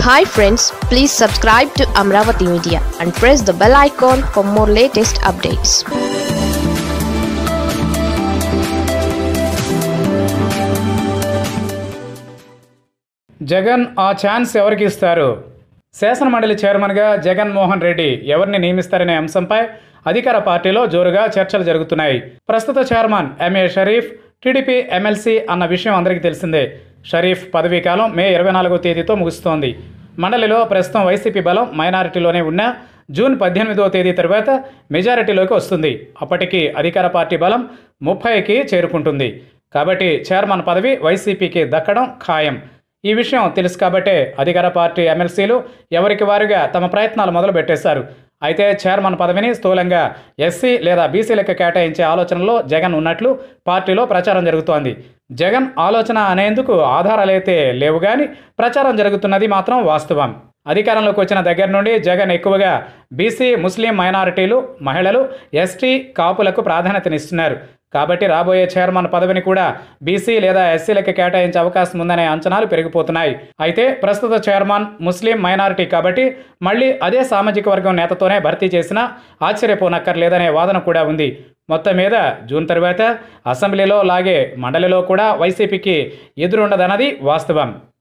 Hi friends, please subscribe to Amravati Media and press the bell icon for more latest updates. Jagan ఆ chance ఎవరికి ఇస్తారు? శాసన మండలి చైర్మన్గా జగన్మోహన్ రెడ్డి ఎవరిని నియమిస్తారనే అంశంపై అధికార పార్టీలో జోరుగా చర్చలు జరుగుతున్నాయి. ప్రస్తుత chairman MA Sharif TDP MLC అన్న విషయం అందరికీ తెలిసిందే. షరీఫ్ పదవీ కాలం మే 24వ తేదీతో ముగుస్తోంది. మండలిలో ప్రస్తుతం వైసీపీ బలం మైనారిటీలోనే ఉన్న జూన్ 18వ తేదీ తర్వాత మెజారిటీలోకి వస్తుంది. అప్పటికి అధికార పార్టీ బలం 30కి చేరుకుంటుంది. కాబట్టి చైర్మన్ పదవి వైసీపీకి దక్కడం ఖాయం. ఈ విషయం తెలుసు కాబట్టే అధికార పార్టీ ఎమ్మెల్సీలు ఎవరికి వారుగా తమ ప్రయత్నాలు మొదలుపెట్టేశారు. అయితే చైర్మన్ పదవిని స్థూలంగా ఎస్సీ లేదా బీసీలకు కేటాయించే ఆలోచనలో జగన్ ఉన్నట్లు పార్టీలో ప్రచారం జరుగుతోంది. జగన్ ఆలోచన అనేందుకు ఆధారాలైతే లేవు కానీ ప్రచారం జరుగుతున్నది మాత్రం వాస్తవం. అధికారంలోకి వచ్చిన దగ్గర నుండి జగన్ ఎక్కువగా బీసీ, ముస్లిం మైనారిటీలు, మహిళలు, ఎస్టీ, కాపులకు ప్రాధాన్యతనిస్తున్నారు. కాబట్టి రాబోయే చైర్మన్ పదవిని కూడా బీసీ లేదా ఎస్సీలకు కేటాయించే అవకాశం ఉందనే అంచనాలు పెరిగిపోతున్నాయి. అయితే ప్రస్తుత చైర్మన్ ముస్లిం మైనారిటీ కాబట్టి మళ్ళీ అదే సామాజిక వర్గం నేతతోనే భర్తీ చేసినా ఆశ్చర్యపోనక్కర్లేదనే వాదన కూడా ఉంది. మొత్తం మీద జూన్ తర్వాత అసెంబ్లీలో లాగే మండలిలో కూడా వైసీపీకి ఎదురుండదన్నది వాస్తవం.